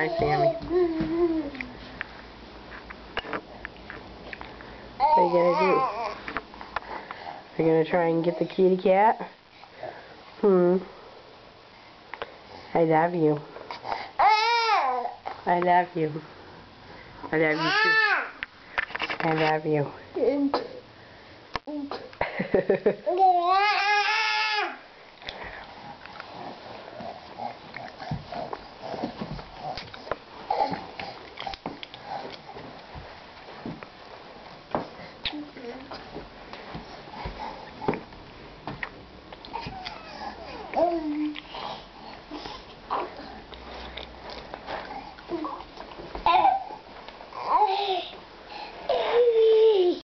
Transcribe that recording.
Hi, Sammy. What are you gonna do? Are you gonna try and get the kitty cat? I love you. I love you. I love you too. I love you.